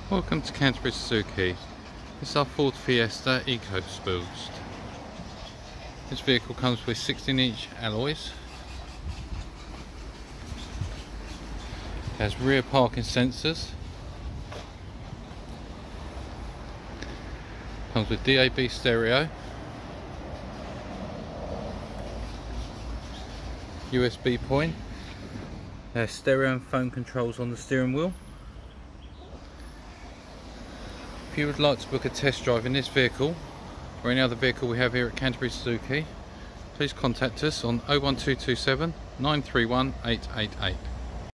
Welcome to Canterbury Suzuki. This is our Ford Fiesta EcoBoost. This vehicle comes with 16-inch alloys. It has rear parking sensors. Comes with DAB stereo. USB point. There's stereo and phone controls on the steering wheel. If you would like to book a test drive in this vehicle or any other vehicle we have here at Canterbury Suzuki, please contact us on 01227 931 888.